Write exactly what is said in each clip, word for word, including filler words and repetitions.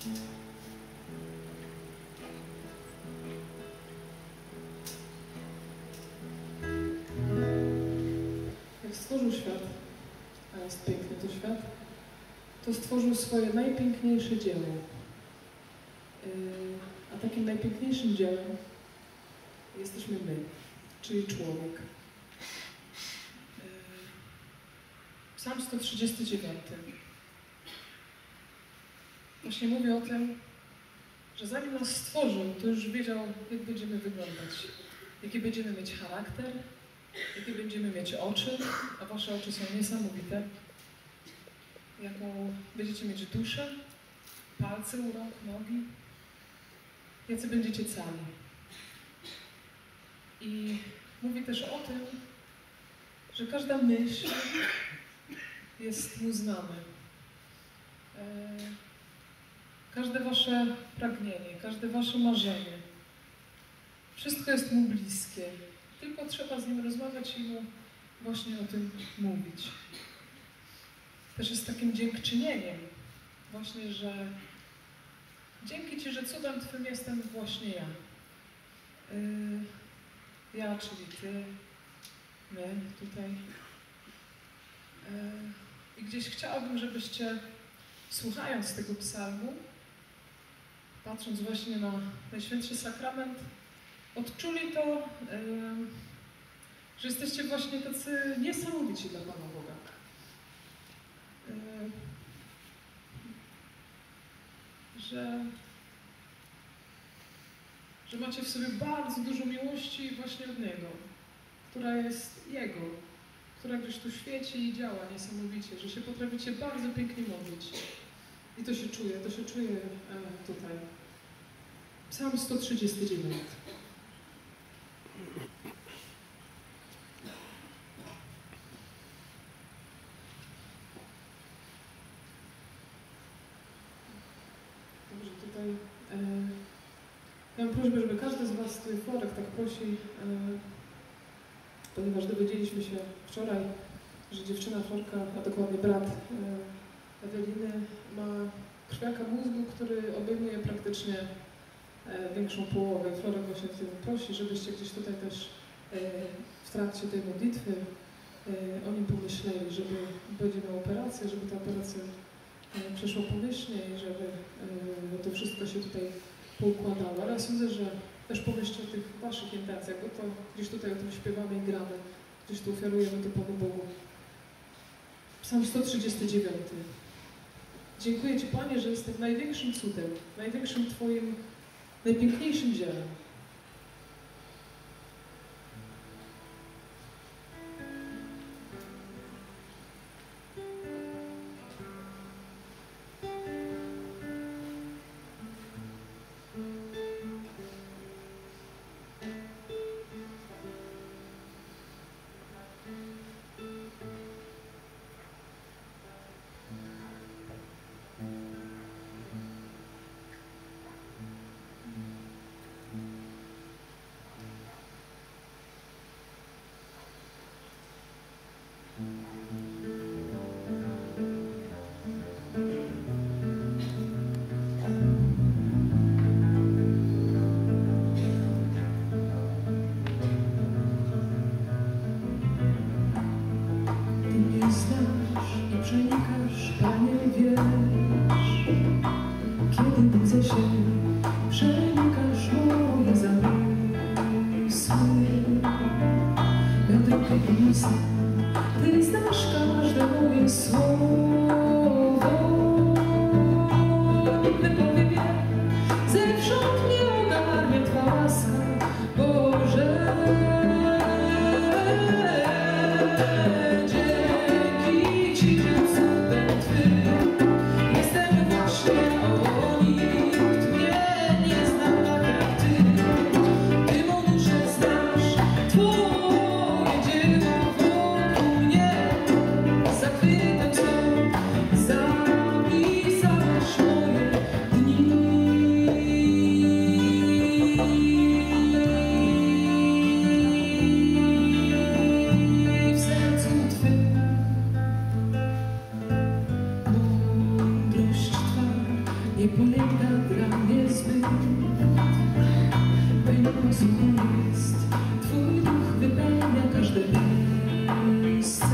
Jak stworzył świat, a jest piękny to świat, to stworzył swoje najpiękniejsze dzieło. A takim najpiękniejszym dziełem jesteśmy my, czyli człowiek. Psalm sto trzydziesty dziewiąty. Właśnie mówi o tym, że zanim nas stworzył, to już wiedział, jak będziemy wyglądać, jaki będziemy mieć charakter, jakie będziemy mieć oczy, a wasze oczy są niesamowite, jaką będziecie mieć duszę, palce u rąk, nogi, jacy będziecie cali. I mówi też o tym, że każda myśl jest mu znana. Każde wasze pragnienie, każde wasze marzenie, wszystko jest mu bliskie. Tylko trzeba z nim rozmawiać i mu właśnie o tym mówić. Też jest takim dziękczynieniem właśnie, że dzięki Ci, że cudem Twym jestem właśnie ja. Yy, ja, czyli Ty, my tutaj. Yy, I gdzieś chciałabym, żebyście, słuchając tego psalmu, patrząc właśnie na Najświętszy Sakrament, odczuli to, yy, że jesteście właśnie tacy niesamowici dla Pana Boga. Yy, że, że macie w sobie bardzo dużo miłości właśnie od Niego, która jest Jego, która gdzieś tu świeci i działa niesamowicie, że się potraficie bardzo pięknie modlić. I to się czuje, to się czuje e, tutaj. Psalm sto trzydziesty dziewiąty. Dobrze, tutaj e, ja mam prośbę, żeby każdy z Was, tutaj Florek tak prosi, e, ponieważ dowiedzieliśmy się wczoraj, że dziewczyna Florka, a dokładnie brat e, Eweliny, ma krwiaka mózgu, który obejmuje praktycznie e, większą połowę. Florek właśnie w tym prosi, żebyście gdzieś tutaj też e, w trakcie tej modlitwy e, o nim pomyśleli, żeby będzie miał operację, żeby ta operacja e, przeszła pomyślnie i żeby e, to wszystko się tutaj poukładało. Ale ja sądzę, że też pomyślcie o tych Waszych intencjach, bo to gdzieś tutaj o tym śpiewamy i gramy, gdzieś tu ofiarujemy to Panu Bogu. Psalm sto trzydziesty dziewiąty. Dziękuję Ci, Panie, że jestem największym cudem, największym Twoim, najpiękniejszym dziełem. Ty znasz każde moje słowo. Nikt nie powie wie, zewsząd mnie ogarnia Twa łaska, Boże. Dzięki Ci, że cudem Twym jestem właśnie o nikt mnie nie znał tak jak Ty. Ty mądrze znasz Twoje dzieło wokół mnie, zakryte w nie polega dla mnie zbyt. Pełną suchą jest, Twój duch wypełnia każde miejsce.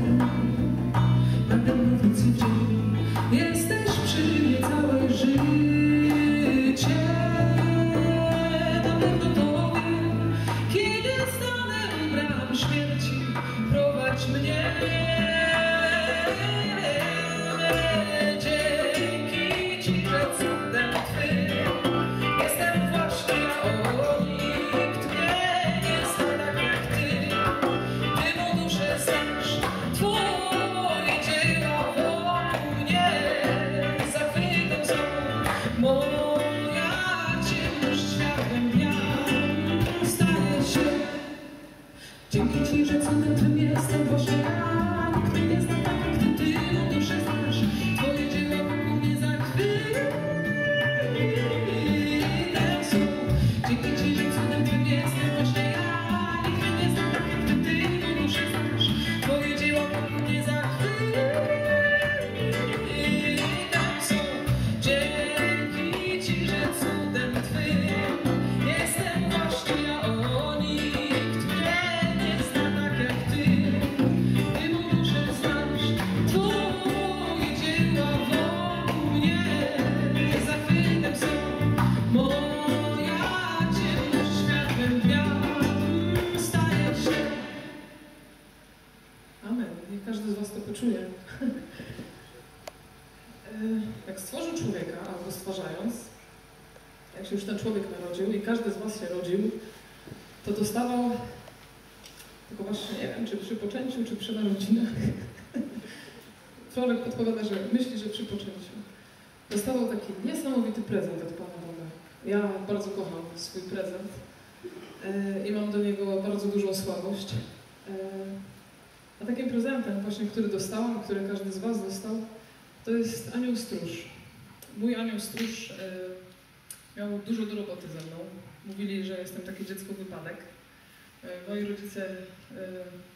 Nade mną w nocy w dzień, jesteś przy mnie całe życie. Na pewno to wiem, kiedy stanę u bram śmierci, prowadź mnie. Dzięki Ci, że cudem Twym jestem właśnie ja, o nikt mnie nie zna tak jak Ty. Ty mą duszę znasz, Twoje dzieła wokół mnie zachwytem są. Moja ciemność światłem dnia staje się. Dzięki Ci, że cudem Twym jestem właśnie ja, nikt mnie nie zna tak jak Ty. Ty mą duszę znasz, Twoje dzieła wokół mnie zachwytem są. Dzięki Ci, że cudem Twym jestem właśnie ja, nikt mnie nie zna tak jak Ty. Ty mą duszę znasz, Twoje dzieła wokół mnie zachwytem są. Dzięki Ci, że cudem Twym jestem właśnie ja, o nikt mnie nie zna tak jak Ty. Ty mą duszę znasz, Twoje dzieła wokół mnie zachwytem są. Moja ciemność światłem dnia staje się. Amen. Niech każdy z Was to poczuje. E, Jak stworzył człowieka, albo stwarzając, jak się już ten człowiek narodził i każdy z Was się rodził, to dostawał, tylko właśnie nie wiem, czy przy poczęciu, czy przy narodzinach. Florek podpowiada, że myśli, że przy poczęciu. Dostawał taki niesamowity prezent od Pana Boga. Ja bardzo kocham swój prezent e, i mam do niego bardzo dużą słabość. E, a takim prezentem właśnie, który dostałam, który każdy z Was dostał, to jest anioł stróż. Mój anioł stróż e, miał dużo do roboty ze mną. Mówili, że jestem takie dziecko wypadek. E, moi rodzice... E,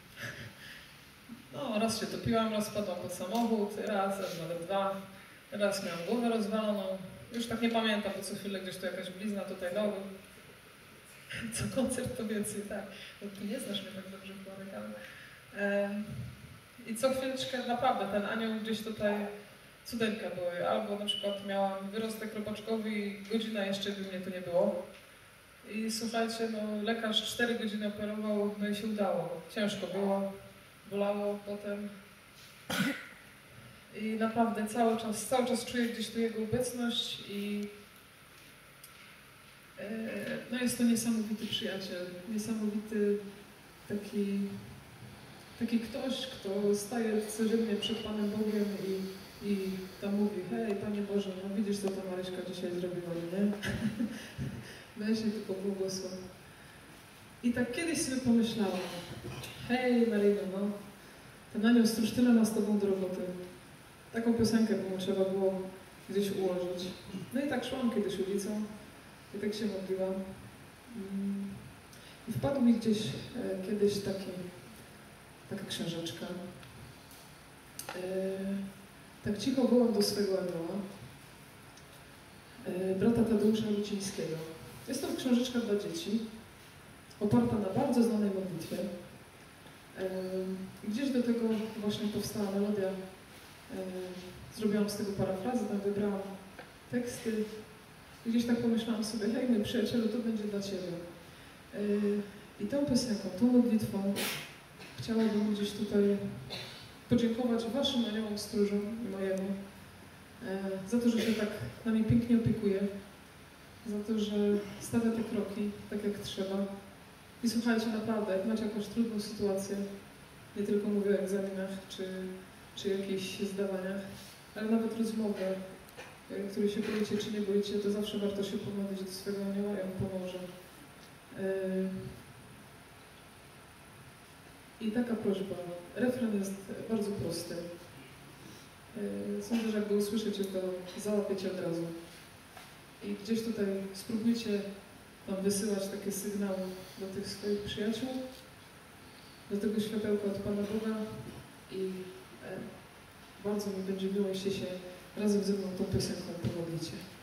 no, raz się topiłam, raz spadłam pod samochód, raz, raz nawet dwa. Raz miałam głowę rozwaloną. Już tak nie pamiętam, bo co chwilę gdzieś tu jakaś blizna tutaj nowy. Co koncert to więcej, tak. No, ty nie znasz mnie tak dobrze, Florek, ale... E, I co chwileczkę naprawdę ten anioł gdzieś tutaj cudeńka były. Albo na przykład miałam wyrostek robaczkowy i godzina jeszcze by mnie tu nie było. I słuchajcie, no lekarz cztery godziny operował, no i się udało. Ciężko było, bolało potem. I naprawdę cały czas, cały czas czuję gdzieś tu jego obecność i e, no jest to niesamowity przyjaciel, niesamowity taki, taki ktoś, kto staje codziennie przed Panem Bogiem i, i tam mówi: hej, Panie Boże, no widzisz, co ta Maryśka dzisiaj zrobiła, nie? Weź jej tylko błogosław. I tak kiedyś sobie pomyślałam: hej Maryjo, no, ten anioł stróż tyle ma z Tobą do roboty. Taką piosenkę by mu trzeba było gdzieś ułożyć. No i tak szłam kiedyś ulicą i tak się modliłam. I wpadł mi gdzieś e, kiedyś taki, taka książeczka. E, tak cicho wołam do swego anioła, e, brata Tadeusza Lucińskiego. Jest to książeczka dla dzieci, oparta na bardzo znanej modlitwie. E, gdzieś do tego właśnie powstała melodia. Zrobiłam z tego parafrazę, tam wybrałam teksty i gdzieś tak pomyślałam sobie: hej, mój przyjacielu, to będzie dla Ciebie. I tą piosenką, tą modlitwą chciałabym gdzieś tutaj podziękować Waszym aniołom stróżom i mojemu za to, że się tak nami pięknie opiekuje, za to, że stawia te kroki tak jak trzeba. I słuchajcie, naprawdę, jak macie jakąś trudną sytuację, nie tylko mówię o egzaminach czy czy jakichś zdawaniach, ale nawet rozmowy, której się boicie czy nie boicie, to zawsze warto się pomodlić do swego anioła i on pomoże. I taka prośba. Refren jest bardzo prosty. Sądzę, że jak go usłyszycie, to załapiecie od razu. I gdzieś tutaj spróbujcie Wam wysyłać takie sygnały do tych swoich przyjaciół, do tego światełka od Pana Boga i Bardzo mi będzie miło, jeśli się razem ze mną tą piosenką pomodlicie.